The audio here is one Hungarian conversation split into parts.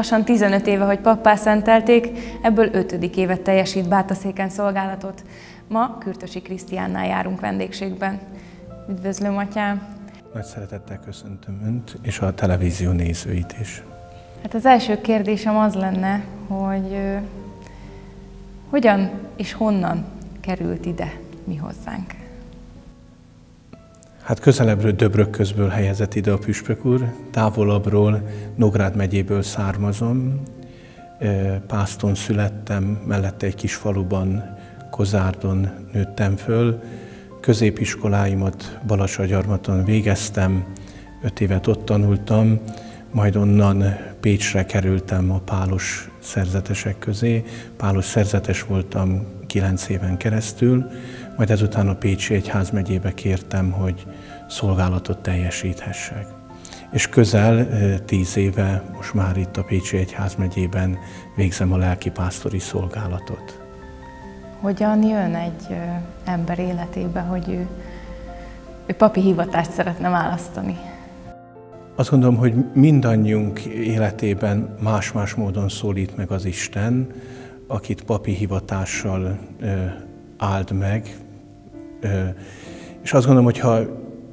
lassan 15 éve, hogy pappá szentelték, ebből 5. évet teljesít Bátaszéken szolgálatot. Ma Kürtösi Krisztiánnál járunk vendégségben. Üdvözlöm, atyám! Nagy szeretettel köszöntöm Önt, és a televízió nézőit is. Hát az első kérdésem az lenne, hogy hogyan és honnan került ide mi hozzánk? Hát közelebbről Döbrökközből helyezett ide a püspök úr, távolabbról Nógrád megyéből származom, Pászton születtem, mellette egy kis faluban, Kozárdon nőttem föl, középiskoláimat Balassagyarmaton végeztem, 5 évet ott tanultam, majd onnan Pécsre kerültem a pálos szerzetesek közé. Pálos szerzetes voltam 9 éven keresztül, majd ezután a Pécsi Egyházmegyébe kértem, hogy szolgálatot teljesíthessek. És közel 10 éve most már itt a Pécsi Egyházmegyében végzem a lelkipásztori szolgálatot. Hogyan jön egy ember életébe, hogy ő papi hivatást szeretne választani? Azt gondolom, hogy mindannyiunk életében más-más módon szólít meg az Isten, akit papi hivatással áld meg. És azt gondolom, hogy ha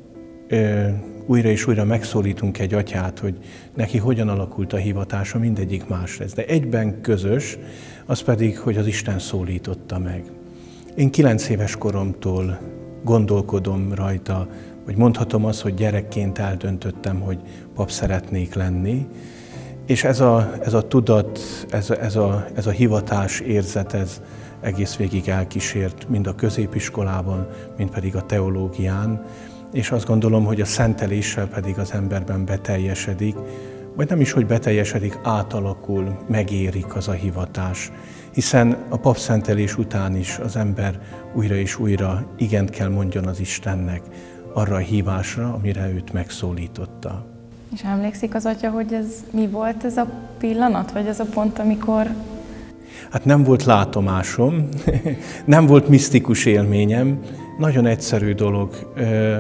újra és újra megszólítunk egy atyát, hogy neki hogyan alakult a hivatása, mindegyik más lesz. De egyben közös, az pedig, hogy az Isten szólította meg. Én 9 éves koromtól gondolkodom rajta, vagy mondhatom azt, hogy gyerekként eldöntöttem, hogy pap szeretnék lenni, és ez a tudat, ez a hivatás érzet, ez egész végig elkísért, mind a középiskolában, mind pedig a teológián, és azt gondolom, hogy a szenteléssel pedig az emberben beteljesedik, vagy nem is, hogy beteljesedik, átalakul, megérik az a hivatás. Hiszen a papszentelés után is az ember újra és újra igent kell mondjon az Istennek, arra a hívásra, amire őt megszólította. És emlékszik az atya, hogy ez mi volt ez a pillanat, vagy ez a pont, amikor... Hát nem volt látomásom, nem volt misztikus élményem, nagyon egyszerű dolog,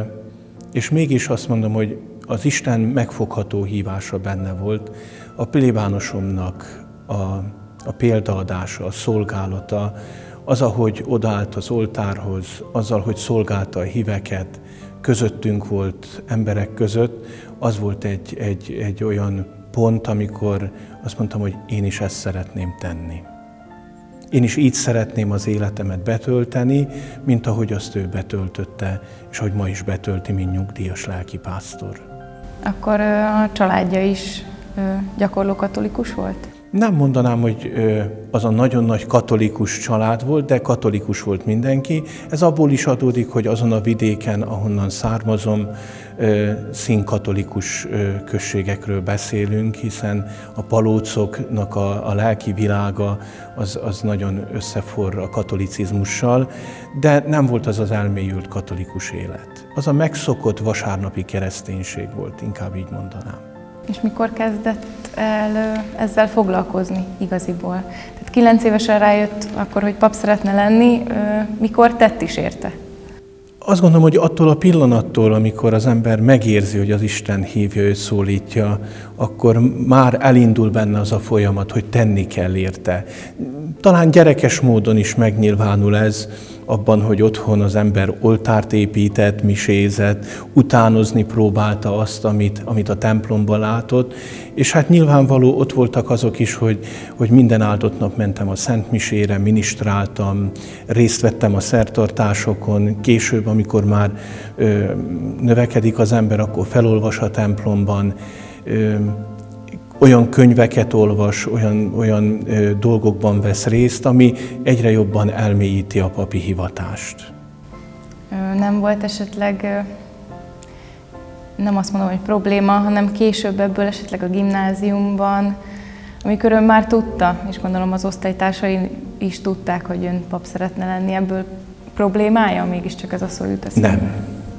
és mégis azt mondom, hogy az Isten megfogható hívása benne volt, a plébánosomnak a példaadása, a szolgálata, az, ahogy odaállt az oltárhoz, azzal, hogy szolgálta a híveket, közöttünk volt, emberek között, az volt egy olyan pont, amikor azt mondtam, hogy én is ezt szeretném tenni. Én is így szeretném az életemet betölteni, mint ahogy azt ő betöltötte, és hogy ma is betölti, mint nyugdíjas lelkipásztor. Akkor a családja is gyakorló katolikus volt? Nem mondanám, hogy az a nagyon nagy katolikus család volt, de katolikus volt mindenki. Ez abból is adódik, hogy azon a vidéken, ahonnan származom, színkatolikus községekről beszélünk, hiszen a palócoknak a lelki világa az nagyon összeforr a katolicizmussal, de nem volt az az elmélyült katolikus élet. Az a megszokott vasárnapi kereszténység volt, inkább így mondanám. És mikor kezdett el ezzel foglalkozni igaziból? Tehát 9 évesen rájött akkor, hogy pap szeretne lenni, mikor tett is érte? Azt gondolom, hogy attól a pillanattól, amikor az ember megérzi, hogy az Isten hívja, őt szólítja, akkor már elindul benne az a folyamat, hogy tenni kell érte. Talán gyerekes módon is megnyilvánul ez, abban, hogy otthon az ember oltárt épített, misézett, utánozni próbálta azt, amit a templomban látott, és hát nyilvánvaló ott voltak azok is, hogy minden áldott nap mentem a szentmisére, ministráltam, részt vettem a szertartásokon, később, amikor már növekedik az ember, akkor felolvas a templomban, olyan könyveket olvas, olyan dolgokban vesz részt, ami egyre jobban elmélyíti a papi hivatást. Nem volt esetleg, nem azt mondom, hogy probléma, hanem később ebből esetleg a gimnáziumban, amikor ön már tudta, és gondolom az osztálytársai is tudták, hogy ön pap szeretne lenni, ebből problémája mégiscsak ez a szó jut eszembe? Nem.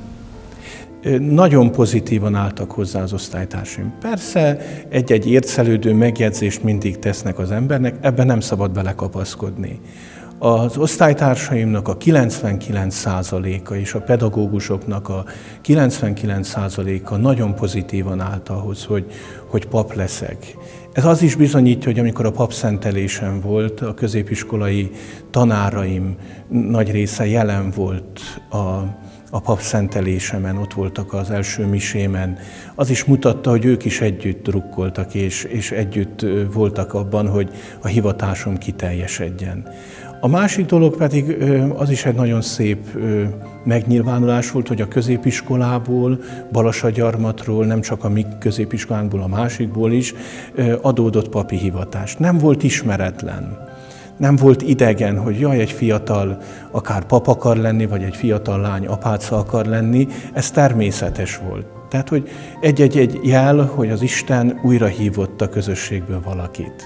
Nagyon pozitívan álltak hozzá az osztálytársaim. Persze egy-egy ércelődő megjegyzést mindig tesznek az embernek, ebben nem szabad belekapaszkodni. Az osztálytársaimnak a 99%-a és a pedagógusoknak a 99%-a nagyon pozitívan állt ahhoz, hogy pap leszek. Ez az is bizonyítja, hogy amikor a papszentelésen volt, a középiskolai tanáraim nagy része jelen volt a papszentelésemen, ott voltak az első misémen. Az is mutatta, hogy ők is együtt drukkoltak, és együtt voltak abban, hogy a hivatásom kiteljesedjen. A másik dolog pedig az is egy nagyon szép megnyilvánulás volt, hogy a középiskolából, Balassagyarmatról, nem csak a mi középiskolánkból, a másikból is adódott papi hivatás. Nem volt ismeretlen, nem volt idegen, hogy jaj, egy fiatal akár pap akar lenni, vagy egy fiatal lány apáca akar lenni, ez természetes volt. Tehát, hogy egy jel, hogy az Isten újra hívott a közösségből valakit.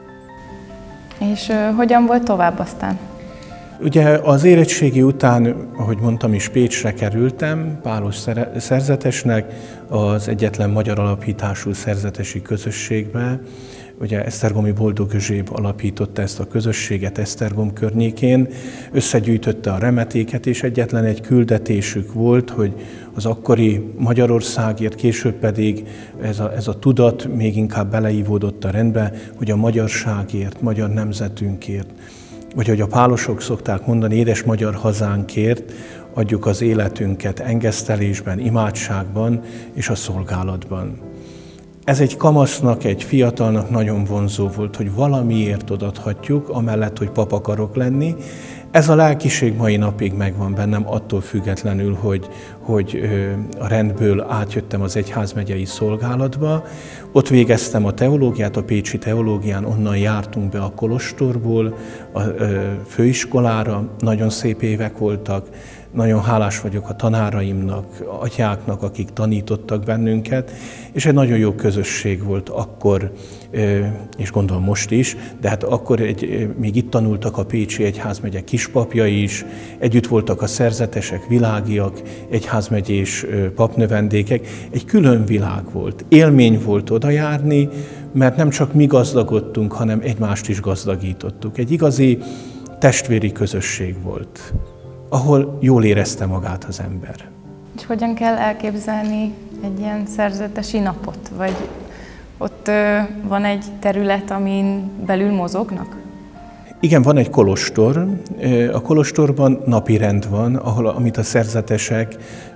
És hogyan volt tovább aztán? Ugye az érettségi után, ahogy mondtam is, Pécsre kerültem, pálos szerzetesnek, az egyetlen magyar alapítású szerzetesi közösségbe. Ugye Esztergomi Boldog Erzsébet alapította ezt a közösséget Esztergom környékén, összegyűjtötte a remetéket, és egyetlen egy küldetésük volt, hogy az akkori Magyarországért, később pedig ez a tudat még inkább beleívódott a rendbe, hogy a magyarságért, magyar nemzetünkért, vagy hogy a pálosok szokták mondani, édes magyar hazánkért adjuk az életünket engesztelésben, imádságban és a szolgálatban. Ez egy kamasznak, egy fiatalnak nagyon vonzó volt, hogy valamiért odaadhatjuk, amellett, hogy pap akarok lenni. Ez a lelkiség mai napig megvan bennem, attól függetlenül, hogy a rendből átjöttem az egyházmegyei szolgálatba. Ott végeztem a teológiát, a pécsi teológián, onnan jártunk be a kolostorból, a főiskolára, nagyon szép évek voltak. Nagyon hálás vagyok a tanáraimnak, atyáknak, akik tanítottak bennünket, és egy nagyon jó közösség volt akkor, és gondolom most is, de hát akkor még itt tanultak a pécsi egyházmegye kispapjai is, együtt voltak a szerzetesek, világiak, egyházmegyés papnövendékek, egy külön világ volt. Élmény volt oda járni, mert nem csak mi gazdagodtunk, hanem egymást is gazdagítottuk. Egy igazi testvéri közösség volt, ahol jól érezte magát az ember. És hogyan kell elképzelni egy ilyen szerzetesi napot? Vagy ott van egy terület, amin belül mozognak? Igen, van egy kolostor. A kolostorban napi rend van, amit a szerzetesek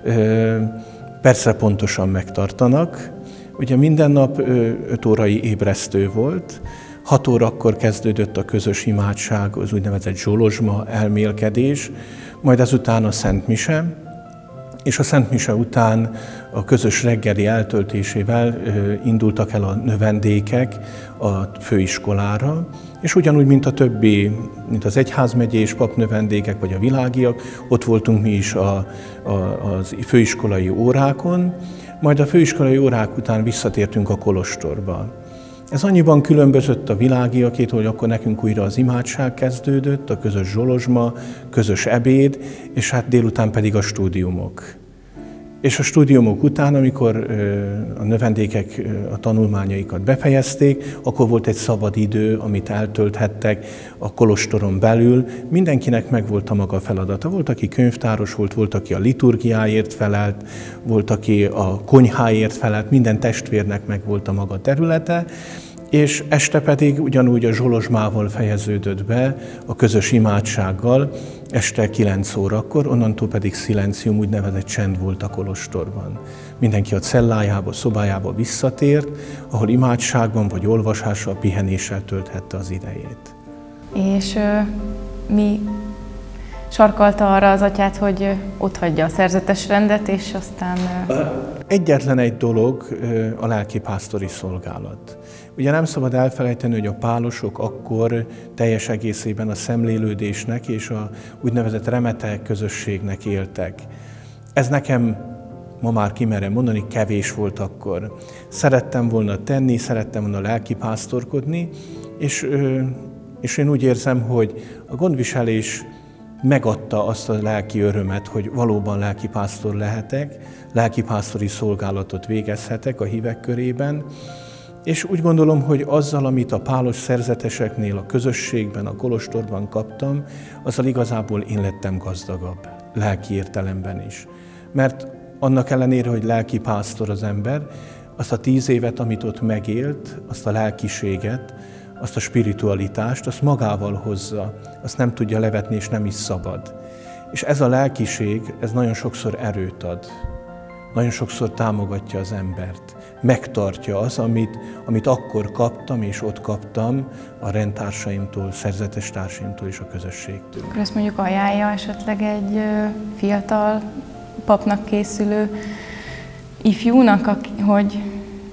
persze pontosan megtartanak. Ugye minden nap 5 órai ébresztő volt, 6 órakor kezdődött a közös imádság, az úgynevezett zsolozsma, elmélkedés, majd ezután a Szent Mise, és a Szent Mise után a közös reggeli eltöltésével indultak el a növendékek a főiskolára, és ugyanúgy, mint a többi, mint az egyházmegyés papnövendékek vagy a világiak, ott voltunk mi is a főiskolai órákon, majd a főiskolai órák után visszatértünk a kolostorba. Ez annyiban különbözött a világiakétól, hogy akkor nekünk újra az imádság kezdődött, a közös zsolozsma, közös ebéd, és hát délután pedig a stúdiumok. És a stúdiumok után, amikor a növendékek a tanulmányaikat befejezték, akkor volt egy szabad idő, amit eltölthettek a kolostoron belül. Mindenkinek megvolt a maga feladata. Volt, aki könyvtáros volt, volt, aki a liturgiáért felelt, volt, aki a konyháért felelt, minden testvérnek megvolt a maga területe, és este pedig ugyanúgy a zsolozsmával fejeződött be, a közös imádsággal, este 9 órakor, onnantól pedig szilencium, úgynevezett csend volt a kolostorban. Mindenki a cellájába, szobájába visszatért, ahol imádságban vagy olvasással, pihenéssel tölthette az idejét. És mi sarkalta arra az atyát, hogy otthagyja a szerzetes rendet, és aztán... Egyetlen egy dolog, a lelkipásztori szolgálat. Ugye nem szabad elfelejteni, hogy a pálosok akkor teljes egészében a szemlélődésnek és a úgynevezett remete közösségnek éltek. Ez nekem, ma már kimerem mondani, kevés volt akkor. Szerettem volna tenni, szerettem volna lelkipásztorkodni, és én úgy érzem, hogy a gondviselés megadta azt a lelki örömet, hogy valóban lelkipásztor lehetek, lelkipásztori szolgálatot végezhetek a hívek körében, és úgy gondolom, hogy azzal, amit a pálos szerzeteseknél, a közösségben, a kolostorban kaptam, azzal igazából én lettem gazdagabb, lelki értelemben is. Mert annak ellenére, hogy lelkipásztor az ember, azt a 10 évet, amit ott megélt, azt a lelkiséget, azt a spiritualitást, azt magával hozza, azt nem tudja levetni, és nem is szabad. És ez a lelkiség, ez nagyon sokszor erőt ad, nagyon sokszor támogatja az embert, megtartja az, amit akkor kaptam, és ott kaptam a rendtársaimtól, szerzetes társaimtól és a közösségtől. Akkor ezt mondjuk ajánlja esetleg egy fiatal papnak készülő ifjúnak, hogy...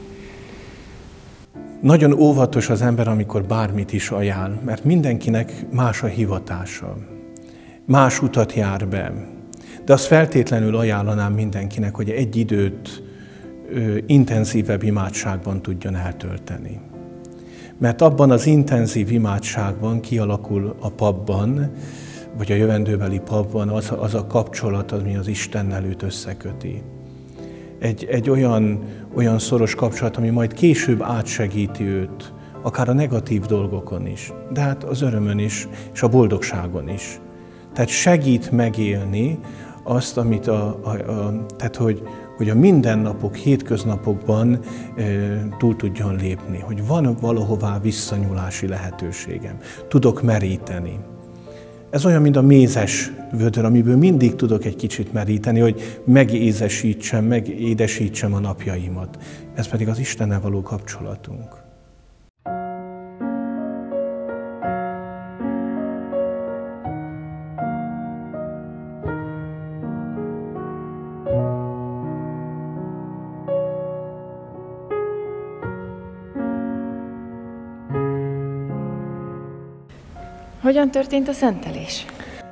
Nagyon óvatos az ember, amikor bármit is ajánl, mert mindenkinek más a hivatása, más utat jár be. De azt feltétlenül ajánlanám mindenkinek, hogy egy időt intenzívebb imádságban tudjon eltölteni. Mert abban az intenzív imádságban kialakul a papban, vagy a jövendőbeli papban az a kapcsolat, ami az Istennel őt összeköti. Egy olyan szoros kapcsolat, ami majd később átsegíti őt, akár a negatív dolgokon is, de hát az örömön is, és a boldogságon is. Tehát segít megélni azt, amit tehát hogy a mindennapok, hétköznapokban túl tudjon lépni, hogy van valahová visszanyúlási lehetőségem, tudok meríteni. Ez olyan, mint a mézes vödör, amiből mindig tudok egy kicsit meríteni, hogy megézesítsem, megédesítsem a napjaimat. Ez pedig az Istennel való kapcsolatunk. Hogyan történt a szentelés?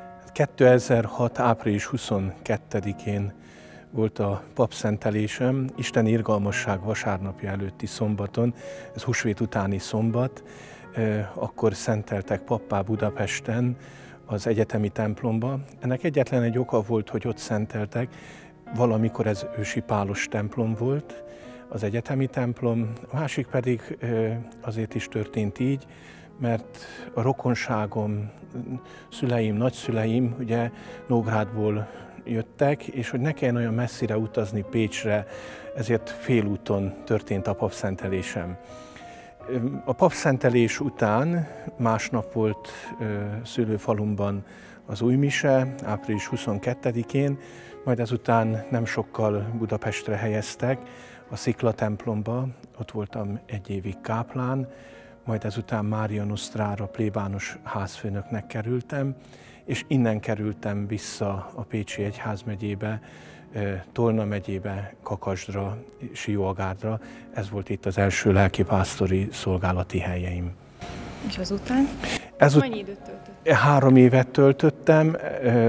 2006. április 22-én volt a papszentelésem, Isten irgalmasság vasárnapja előtti szombaton, ez húsvét utáni szombat, akkor szenteltek pappá Budapesten, az egyetemi templomba. Ennek egyetlen egy oka volt, hogy ott szenteltek, valamikor ez ősi pálos templom volt, az egyetemi templom, a másik pedig azért is történt így, mert a rokonságom, szüleim, nagyszüleim ugye Nógrádból jöttek, és hogy ne kelljen olyan messzire utazni Pécsre, ezért félúton történt a papszentelésem. A papszentelés után másnap volt szülőfalumban az újmise, április 22-én, majd ezután nem sokkal Budapestre helyeztek, a Szikla templomba, ott voltam egy évig káplán, majd ezután Mária Nostrára plébános házfőnöknek kerültem, és innen kerültem vissza a Pécsi Egyházmegyébe, Tolna megyébe, Kakasdra, Sióagárdra. Ez volt itt az első lelkipásztori szolgálati helyeim. És azután? Mennyi időt töltöttem? 3 évet töltöttem.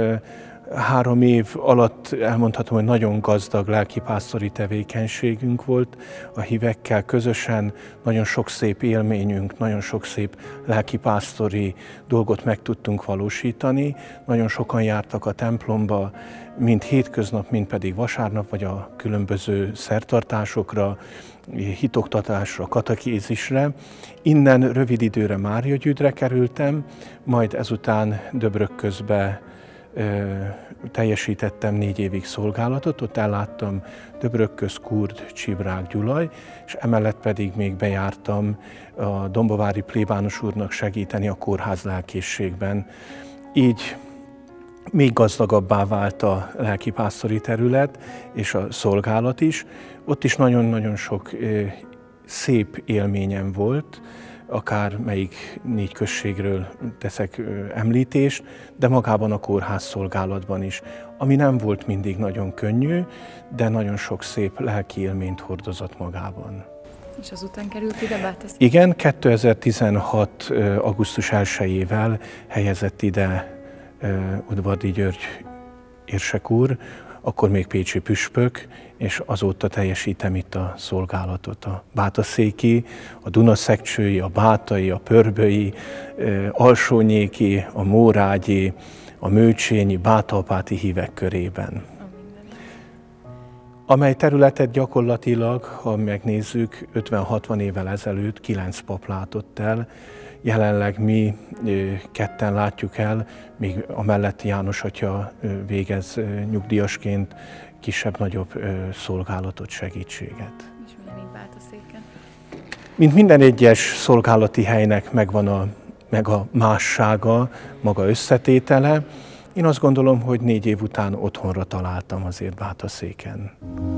3 év alatt elmondhatom, hogy nagyon gazdag lelkipásztori tevékenységünk volt a hívekkel közösen, nagyon sok szép élményünk, nagyon sok szép lelkipásztori dolgot meg tudtunk valósítani. Nagyon sokan jártak a templomba, mind hétköznap, mind pedig vasárnap, vagy a különböző szertartásokra, hitoktatásra, katekézisre. Innen rövid időre Máriagyűdre kerültem, majd ezután Döbrökközbe teljesítettem 4 évig szolgálatot, ott elláttam Döbrökköz, Kurd, Csibrák, Gyulaj, és emellett pedig még bejártam a dombovári plébános úrnak segíteni a kórház lelkészségben. Így még gazdagabbá vált a lelkipásztori terület és a szolgálat is. Ott is nagyon-nagyon sok szép élményem volt, akár melyik 4 községről teszek említést, de magában a kórház szolgálatban is, ami nem volt mindig nagyon könnyű, de nagyon sok szép lelki élményt hordozott magában. És azután került ide Bátorszék? Igen, 2016. augusztus 1-ével helyezett ide Udvardi György érsek úr, akkor még pécsi püspök, és azóta teljesítem itt a szolgálatot. A bátaszéki, a dunaszekcsői, a bátai, a pörböi, alsónyéki, a mórágyi, a mőcsényi, bátalpáti hívek körében. Amely területet gyakorlatilag, ha megnézzük, 50-60 évvel ezelőtt 9 pap látott el, jelenleg mi 2 látjuk el, még amellett János atya végez nyugdíjasként kisebb-nagyobb szolgálatot, segítséget. És milyen itt Bátaszéken? Mint minden egyes szolgálati helynek megvan meg a mássága, maga összetétele. Én azt gondolom, hogy 4 év után otthonra találtam azért Bátaszéken.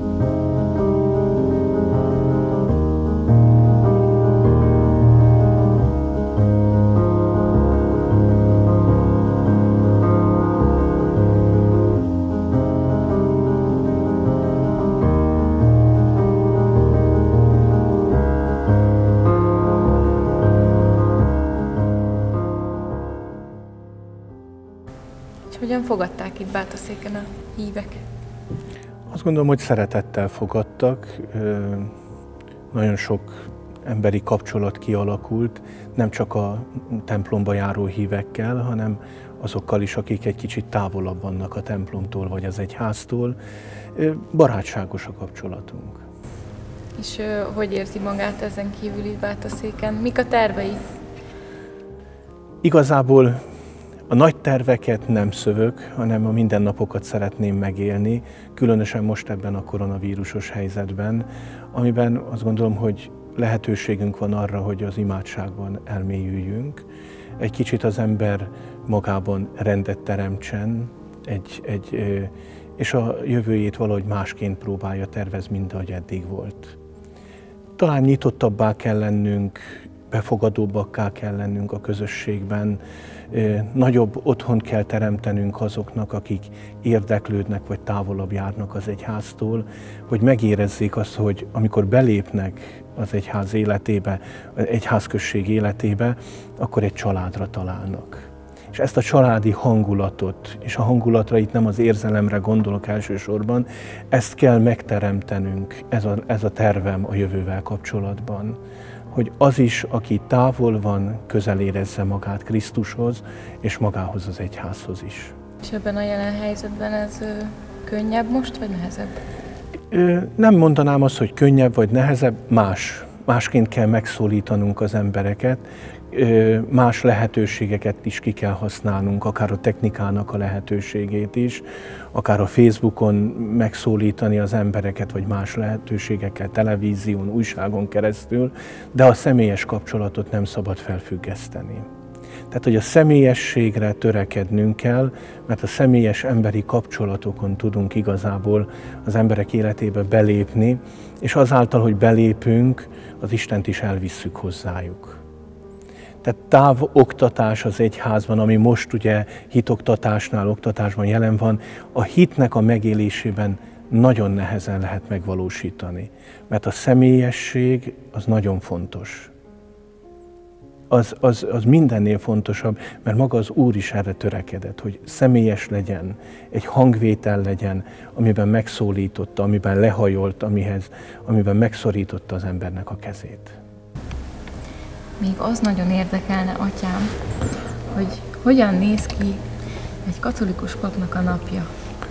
Hogyan fogadták itt Bátaszéken a hívek? Azt gondolom, hogy szeretettel fogadtak. Nagyon sok emberi kapcsolat kialakult, nem csak a templomba járó hívekkel, hanem azokkal is, akik egy kicsit távolabb vannak a templomtól vagy az egyháztól. Barátságos a kapcsolatunk. És hogy érzi magát ezen kívül itt Bátaszéken? Mik a tervei? Igazából a nagy terveket nem szövök, hanem a mindennapokat szeretném megélni, különösen most ebben a koronavírusos helyzetben, amiben azt gondolom, hogy lehetőségünk van arra, hogy az imádságban elmélyüljünk. Egy kicsit az ember magában rendet teremtsen, és a jövőjét valahogy másként próbálja tervezni, mint ahogy eddig volt. Talán nyitottabbá kell lennünk, befogadóbbakká kell lennünk a közösségben, nagyobb otthont kell teremtenünk azoknak, akik érdeklődnek vagy távolabb járnak az egyháztól, hogy megérezzék azt, hogy amikor belépnek az egyház életébe, az egyházközség életébe, akkor egy családra találnak. És ezt a családi hangulatot, és a hangulatra itt nem az érzelemre gondolok elsősorban, ezt kell megteremtenünk, ez a tervem a jövővel kapcsolatban. Hogy az is, aki távol van, közel érezze magát Krisztushoz, és magához az egyházhoz is. És ebben a jelen helyzetben ez könnyebb most, vagy nehezebb? Nem mondanám azt, hogy könnyebb vagy nehezebb, másként kell megszólítanunk az embereket, más lehetőségeket is ki kell használnunk, akár a technikának a lehetőségét is, akár a Facebookon megszólítani az embereket, vagy más lehetőségekkel, televízión, újságon keresztül, de a személyes kapcsolatot nem szabad felfüggeszteni. Tehát, hogy a személyességre törekednünk kell, mert a személyes emberi kapcsolatokon tudunk igazából az emberek életébe belépni, és azáltal, hogy belépünk, az Istent is elvisszük hozzájuk. Tehát távoktatás az egyházban, ami most ugye hitoktatásnál, oktatásban jelen van, a hitnek a megélésében nagyon nehezen lehet megvalósítani. Mert a személyesség az nagyon fontos. Az mindennél fontosabb, mert maga az Úr is erre törekedett, hogy személyes legyen, egy hangvétel legyen, amiben megszólította, amiben lehajolt, amiben megszorította az embernek a kezét. Még az nagyon érdekelne, atyám, hogy hogyan néz ki egy katolikus papnak a napja?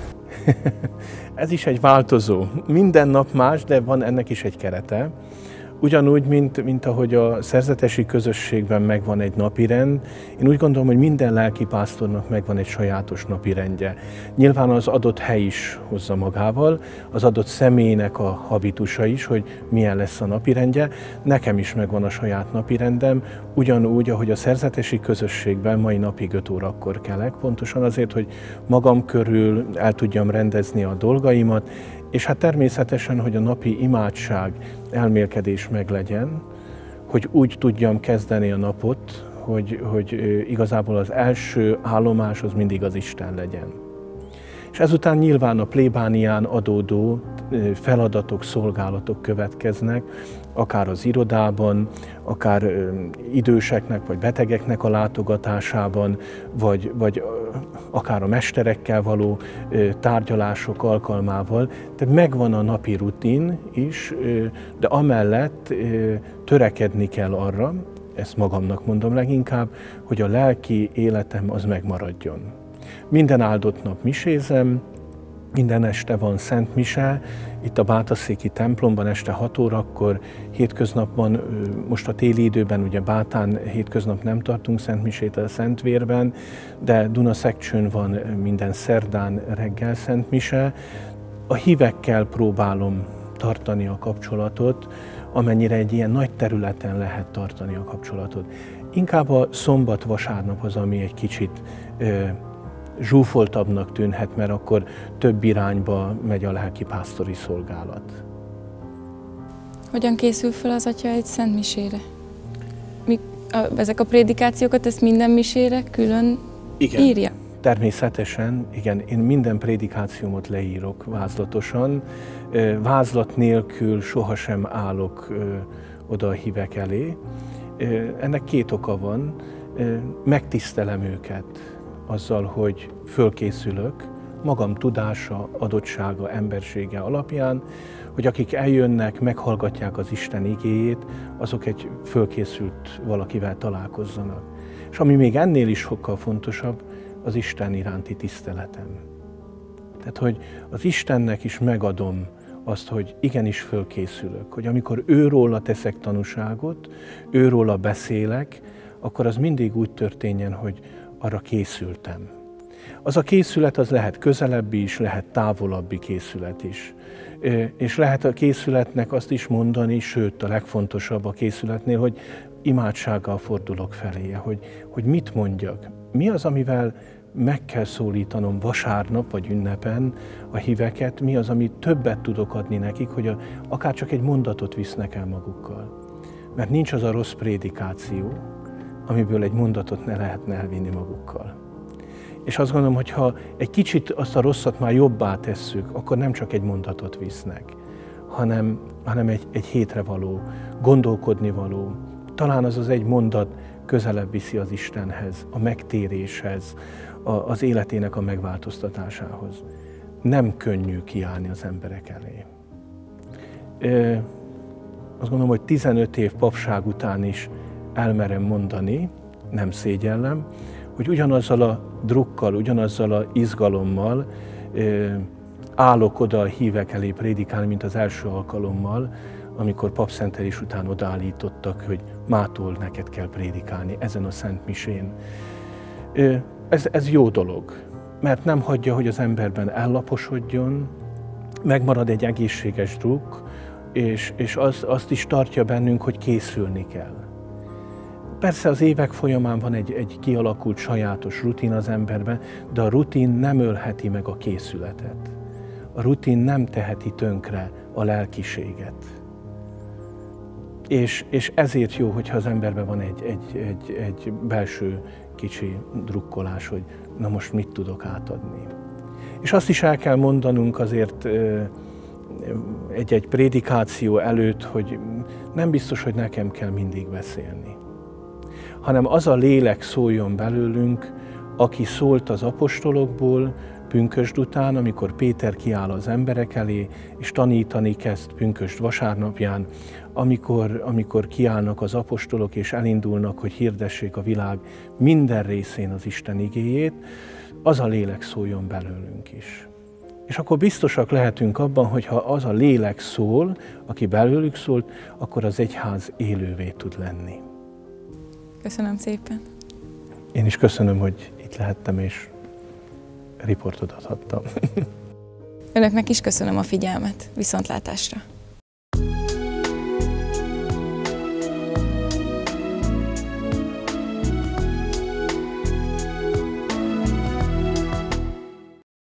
Ez is egy változó. Minden nap más, de van ennek is egy kerete. Ugyanúgy, mint ahogy a szerzetesi közösségben megvan egy napirend, én úgy gondolom, hogy minden lelkipásztornak megvan egy sajátos napirendje. Nyilván az adott hely is hozza magával, az adott személynek a habitusa is, hogy milyen lesz a napirendje. Nekem is megvan a saját napirendem, ugyanúgy, ahogy a szerzetesi közösségben mai napig 5 órakor kelek, pontosan azért, hogy magam körül el tudjam rendezni a dolgaimat, és hát természetesen, hogy a napi imádság, elmélkedés meglegyen, hogy úgy tudjam kezdeni a napot, hogy igazából az első állomás az mindig az Isten legyen. És ezután nyilván a plébánián adódó feladatok, szolgálatok következnek, akár az irodában, akár időseknek vagy betegeknek a látogatásában, vagy akár a mesterekkel való tárgyalások alkalmával. Tehát megvan a napi rutin is, de amellett törekedni kell arra, ezt magamnak mondom leginkább, hogy a lelki életem az megmaradjon. Minden áldott nap misézem, minden este van Szent Mise, itt a Bátaszéki templomban este 6 órakor, hétköznapban, most a téli időben ugye Bátán hétköznap nem tartunk Szent Misét a Szentvérben, de Dunaszekcsőn van minden szerdán reggel Szent Mise. A hívekkel próbálom tartani a kapcsolatot, amennyire egy ilyen nagy területen lehet tartani a kapcsolatot. Inkább a szombat-vasárnap az, ami egy kicsit zsúfoltabbnak tűnhet, mert akkor több irányba megy a lelkipásztori szolgálat. Hogyan készül fel az atya egy szentmisére? Ezek a prédikációkat, ezt minden misére külön írja? Természetesen, igen, én minden prédikációmat leírok vázlatosan. Vázlat nélkül sohasem állok oda a hívek elé. Ennek két oka van. Megtisztelem őket azzal, hogy fölkészülök, magam tudása, adottsága, embersége alapján, hogy akik eljönnek, meghallgatják az Isten igéjét, azok egy fölkészült valakivel találkozzanak. És ami még ennél is sokkal fontosabb, az Isten iránti tiszteletem. Tehát, hogy az Istennek is megadom azt, hogy igenis fölkészülök, hogy amikor őróla teszek tanúságot, őróla beszélek, akkor az mindig úgy történjen, hogy arra készültem. Az a készület az lehet közelebbi is, lehet távolabbi készület is. És lehet a készületnek azt is mondani, sőt a legfontosabb a készületnél, hogy imádsággal fordulok feléje, hogy mit mondjak. Mi az, amivel meg kell szólítanom vasárnap vagy ünnepen a híveket, mi az, amit többet tudok adni nekik, hogy akár csak egy mondatot visznek el magukkal. Mert nincs az a rossz prédikáció, amiből egy mondatot ne lehetne elvinni magukkal. És azt gondolom, hogy ha egy kicsit azt a rosszat már jobbá tesszük, akkor nem csak egy mondatot visznek, hanem egy hétre való, gondolkodni való. Talán az egy mondat közelebb viszi az Istenhez, a megtéréshez, az életének a megváltoztatásához. Nem könnyű kiállni az emberek elé. Azt gondolom, hogy 15 év papság után is elmerem mondani, nem szégyellem, hogy ugyanazzal a drukkal, ugyanazzal a izgalommal állok oda a hívek elé prédikálni, mint az első alkalommal, amikor papszentelés után odaállítottak, hogy mától neked kell prédikálni ezen a szent misén. Ez jó dolog, mert nem hagyja, hogy az emberben ellaposodjon, megmarad egy egészséges drukk, és azt is tartja bennünk, hogy készülni kell. Persze az évek folyamán van egy kialakult sajátos rutin az emberben, de a rutin nem ölheti meg a készületet. A rutin nem teheti tönkre a lelkiséget. És ezért jó, hogyha az emberben van egy belső kicsi drukkolás, hogy na most mit tudok átadni. És azt is el kell mondanunk azért egy prédikáció előtt, hogy nem biztos, hogy nekem kell mindig beszélni, hanem az a lélek szóljon belőlünk, aki szólt az apostolokból pünkösd után, amikor Péter kiáll az emberek elé, és tanítani kezd pünkösd vasárnapján, amikor kiállnak az apostolok, és elindulnak, hogy hirdessék a világ minden részén az Isten igéjét, az a lélek szóljon belőlünk is. És akkor biztosak lehetünk abban, hogy ha az a lélek szól, aki belőlük szólt, akkor az egyház élővé tud lenni. Köszönöm szépen. Én is köszönöm, hogy itt lehettem, és riportot adhattam. Önöknek is köszönöm a figyelmet. Viszontlátásra!